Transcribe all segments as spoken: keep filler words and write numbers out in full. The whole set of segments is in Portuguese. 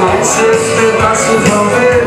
demais, seus pedaços vão ver.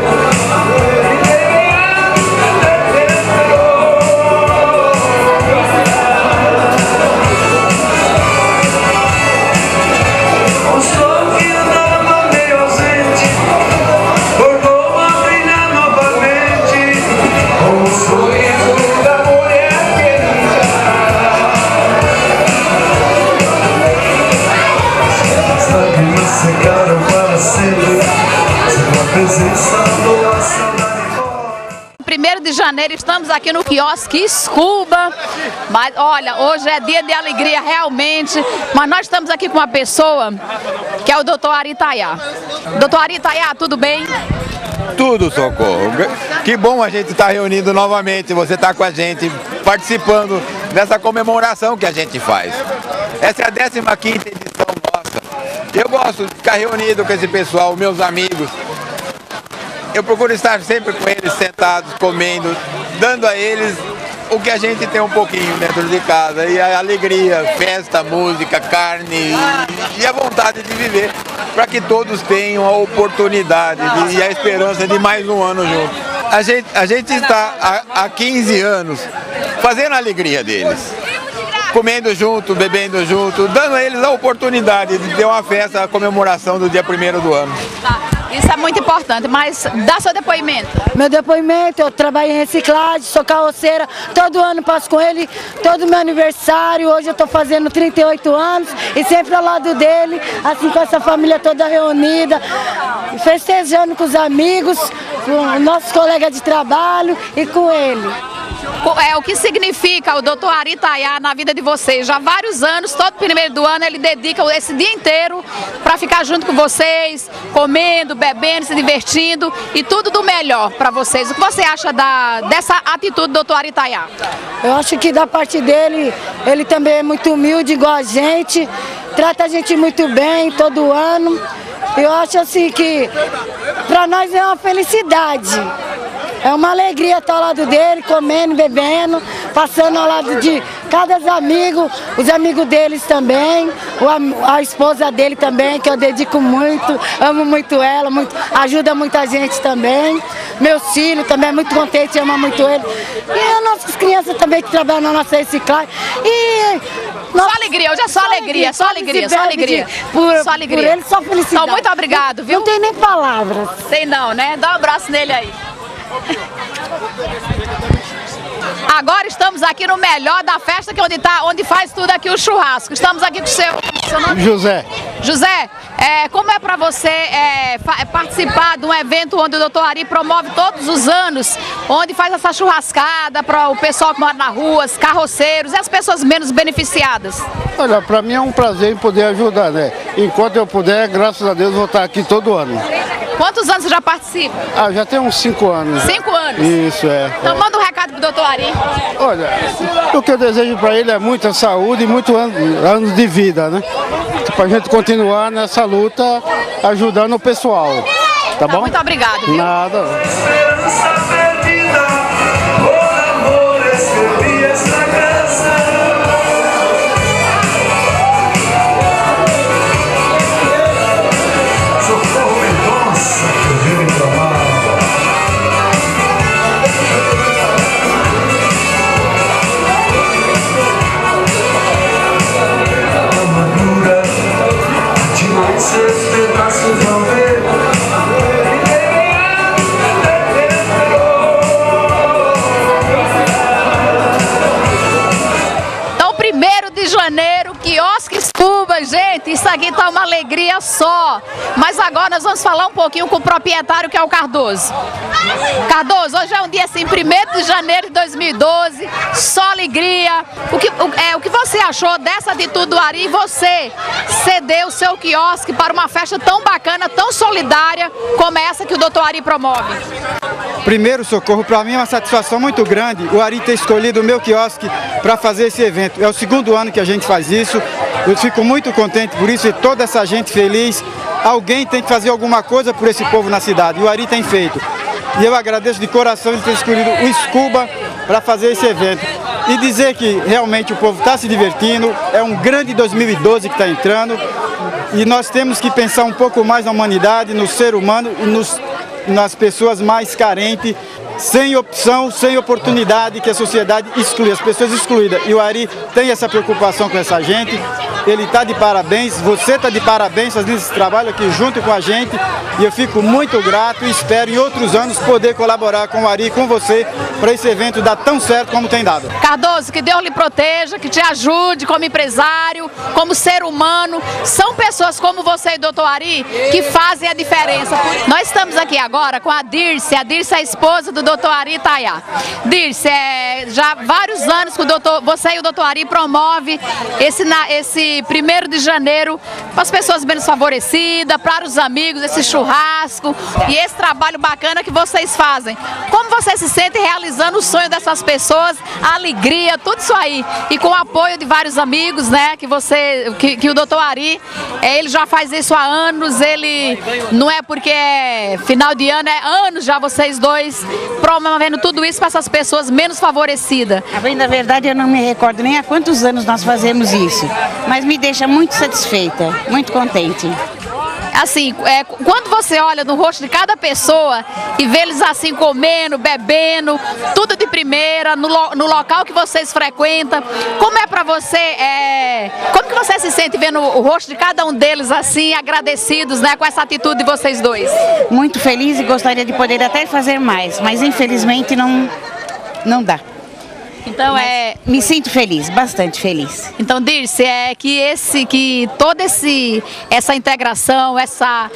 primeiro de janeiro estamos aqui no quiosque Scuba, mas olha, hoje é dia de alegria realmente, mas nós estamos aqui com uma pessoa que é o doutor Ari Tayá. doutor Ari Tayá, tudo bem? Tudo, Socorro. Que bom a gente estar tá reunido novamente, você está com a gente, participando dessa comemoração que a gente faz. Essa é a décima quinta edição nossa. Eu gosto de ficar reunido com esse pessoal, meus amigos. Eu procuro estar sempre com eles sentados, comendo, dando a eles o que a gente tem um pouquinho dentro de casa. E a alegria, festa, música, carne e a vontade de viver, para que todos tenham a oportunidade de, e a esperança de mais um ano junto. A gente, a gente está há, há quinze anos fazendo a alegria deles. Comendo junto, bebendo junto, dando a eles a oportunidade de ter uma festa, a comemoração do dia primeiro do ano. Tá, isso é muito importante, mas dá seu depoimento. Meu depoimento, eu trabalho em reciclagem, sou carroceira, todo ano passo com ele, todo meu aniversário, hoje eu estou fazendo trinta e oito anos e sempre ao lado dele, assim com essa família toda reunida, festejando com os amigos, com nossos colegas de trabalho e com ele. É, o que significa o doutor Ari Tayá na vida de vocês? Já há vários anos, todo primeiro do ano, ele dedica esse dia inteiro para ficar junto com vocês, comendo, bebendo, se divertindo e tudo do melhor para vocês. O que você acha da, dessa atitude do doutor Ari Tayá? Eu acho que da parte dele, ele também é muito humilde, igual a gente, trata a gente muito bem todo ano. Eu acho assim que para nós é uma felicidade. É uma alegria estar ao lado dele, comendo, bebendo, passando ao lado de cada amigo, os amigos deles também, a esposa dele também, que eu dedico muito, amo muito ela, muito, ajuda muita gente também. Meus filhos também, muito contente, ama muito ele. E as nossas crianças também que trabalham na nossa reciclagem. E Só alegria, hoje é só alegria, só alegria, só alegria. Por, só alegria. Por ele, só felicidade. Então, muito obrigado, viu? Não tem nem palavras. Tem não, né? Dá um abraço nele aí. Agora estamos aqui no melhor da festa, que é onde, tá, onde faz tudo aqui o churrasco. Estamos aqui com o seu, seu nome? José. José, é, como é para você é, participar de um evento onde o doutor Ari promove todos os anos, onde faz essa churrascada para o pessoal que mora na rua, os carroceiros e as pessoas menos beneficiadas? Olha, para mim é um prazer em poder ajudar, né? Enquanto eu puder, graças a Deus, vou estar aqui todo ano. Quantos anos você já participa? Ah, já tem uns cinco anos. Cinco anos? Isso, é. Então é. Manda um recado pro doutor Ari. Olha, o que eu desejo para ele é muita saúde e muitos anos de vida, né? Para a gente continuar nessa luta, ajudando o pessoal. Tá, tá bom? Muito obrigado. Viu? Nada. Quiosque Scuba, gente, isso aqui tá uma alegria só. Mas agora nós vamos falar um pouquinho com o proprietário, que é o Cardoso. Cardoso, hoje é um dia assim, primeiro de janeiro de dois mil e doze, só alegria. O que, o, é, o que você achou dessa atitude do Ari e você ceder o seu quiosque para uma festa tão bacana, tão solidária como essa que o doutor Ari promove? Primeiro, Socorro, para mim é uma satisfação muito grande o Ari ter escolhido o meu quiosque para fazer esse evento. É o segundo ano que a gente faz isso, eu fico muito contente por isso e toda essa gente feliz. Alguém tem que fazer alguma coisa por esse povo na cidade e o Ari tem feito. E eu agradeço de coração ele ter escolhido o Scuba para fazer esse evento. E dizer que realmente o povo está se divertindo, é um grande dois mil e doze que está entrando. E nós temos que pensar um pouco mais na humanidade, no ser humano e nos, nas pessoas mais carentes, sem opção, sem oportunidade, que a sociedade exclui, as pessoas excluídas. E o Ari tem essa preocupação com essa gente, ele está de parabéns, você está de parabéns fazendo esse trabalho aqui junto com a gente, e eu fico muito grato e espero em outros anos poder colaborar com o Ari e com você para esse evento dar tão certo como tem dado. Cardoso, que Deus lhe proteja, que te ajude como empresário, como ser humano. São pessoas como você e doutor Ari que fazem a diferença. Nós estamos aqui agora com a Dirce, a Dirce é a esposa do doutor Ari Itaiá. Dirce, é, já há vários anos que o doutor, você e o doutor Ari promove esse, na, esse primeiro de janeiro para as pessoas menos favorecidas, para os amigos, esse churrasco e esse trabalho bacana que vocês fazem. Como você se sente realizando o sonho dessas pessoas, a alegria, tudo isso aí, e com o apoio de vários amigos, né, que você, que, que o doutor Ari, é, ele já faz isso há anos, ele não é porque é final de ano, é anos já vocês dois promovendo tudo isso para essas pessoas menos favorecidas. Na verdade, eu não me recordo nem há quantos anos nós fazemos isso, mas me deixa muito satisfeita, muito contente. Assim, é, quando você olha no rosto de cada pessoa e vê eles assim comendo, bebendo, tudo de primeira, no, lo, no local que vocês frequentam, como é pra você, é, como que você se sente vendo o rosto de cada um deles assim, agradecidos, né, com essa atitude de vocês dois? Muito feliz e gostaria de poder até fazer mais, mas infelizmente não, não dá. Então Mas é, me sinto feliz, bastante feliz. então Dirce, é que esse, que toda esse, essa integração, essa,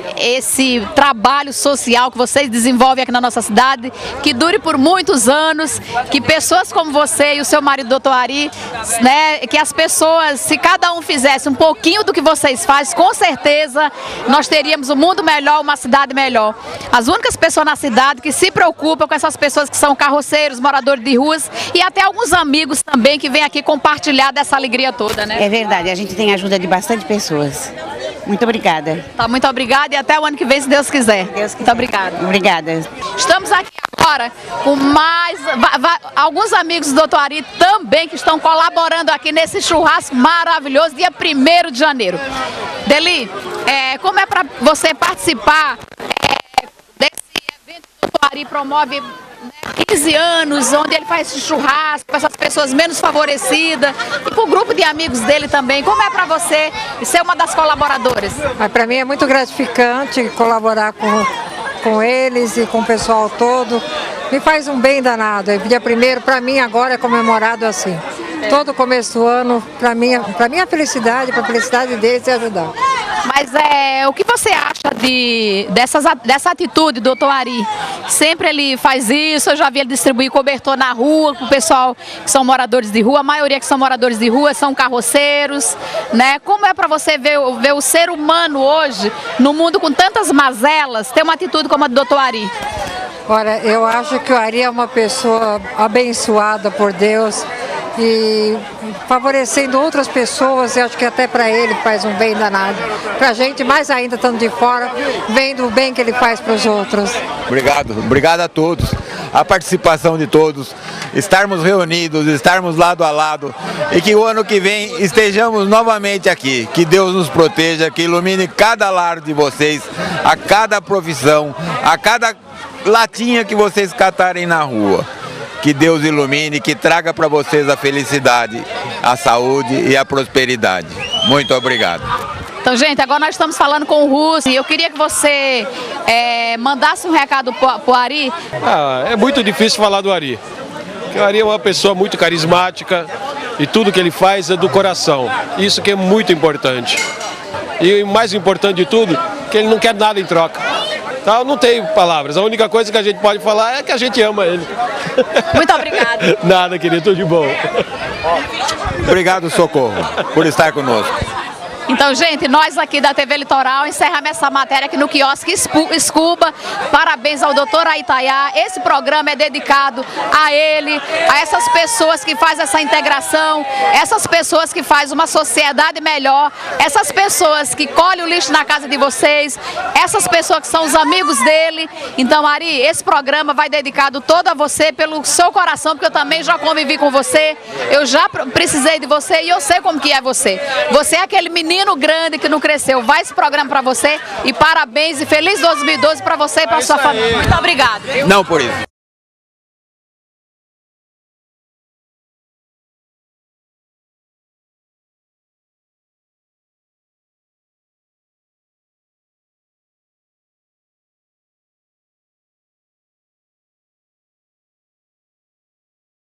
esse trabalho social que vocês desenvolvem aqui na nossa cidade, que dure por muitos anos, que pessoas como você e o seu marido, doutor Ari, né, que as pessoas, se cada um fizesse um pouquinho do que vocês fazem, com certeza nós teríamos um mundo melhor, uma cidade melhor. As únicas pessoas na cidade que se preocupam com essas pessoas que são carroceiros, moradores de ruas e até alguns amigos também que vêm aqui compartilhar dessa alegria toda, né? É verdade, a gente tem a ajuda de bastante pessoas. Muito obrigada. Tá, muito obrigada e até o ano que vem, se Deus quiser. Deus quiser. Muito obrigada. Obrigada. Estamos aqui agora com mais va, va, alguns amigos do doutor Ari também que estão colaborando aqui nesse churrasco maravilhoso, dia primeiro de janeiro. Deli, é, como é para você participar é, desse evento que o doutor Ari promove, né, quinze anos, onde ele faz esse churrasco para essas pessoas menos favorecidas e para o grupo de amigos dele também. Como é para você ser uma das colaboradoras? Para mim é muito gratificante colaborar com, com eles e com o pessoal todo. Me faz um bem danado. É dia primeiro, para mim agora é comemorado assim. Todo começo do ano, para mim, para minha felicidade, para a felicidade deles, é ajudar. Mas é, o que você acha de, dessas, dessa atitude, doutor Ari? Sempre ele faz isso, eu já vi ele distribuir cobertor na rua para o pessoal que são moradores de rua, a maioria que são moradores de rua são carroceiros, né? Como é para você ver, ver o ser humano hoje, no mundo com tantas mazelas, ter uma atitude como a do doutor Ari? Olha, eu acho que o Ari é uma pessoa abençoada por Deus e favorecendo outras pessoas, eu acho que até para ele faz um bem danado. Para a gente, mais ainda estando de fora, vendo o bem que ele faz para os outros. Obrigado, obrigado a todos, a participação de todos, estarmos reunidos, estarmos lado a lado e que o ano que vem estejamos novamente aqui. Que Deus nos proteja, que ilumine cada lar de vocês, a cada profissão, a cada latinha que vocês catarem na rua. Que Deus ilumine, que traga para vocês a felicidade, a saúde e a prosperidade. Muito obrigado. Então, gente, agora nós estamos falando com o Russo e eu queria que você é, mandasse um recado para o Ari. Ah, é muito difícil falar do Ari. Porque o Ari é uma pessoa muito carismática e tudo que ele faz é do coração. Isso que é muito importante. E o mais importante de tudo, que ele não quer nada em troca. Então, não tem palavras. A única coisa que a gente pode falar é que a gente ama ele. Muito obrigada. Nada, querido, tudo de bom. Obrigado, Socorro, por estar conosco. Então, gente, nós aqui da T V Litoral encerramos essa matéria aqui no quiosque Scuba. Parabéns ao doutor Itaiá. Esse programa é dedicado a ele, a essas pessoas que fazem essa integração, essas pessoas que fazem uma sociedade melhor, essas pessoas que colhem o lixo na casa de vocês, essas pessoas que são os amigos dele. Então, Ari, esse programa vai dedicado todo a você, pelo seu coração, porque eu também já convivi com você, eu já precisei de você e eu sei como que é você. Você é aquele menino menino grande que não cresceu. Vai esse programa pra você e parabéns e feliz dois mil e doze pra você e pra É sua isso aí. família. Muito obrigado. Não por isso.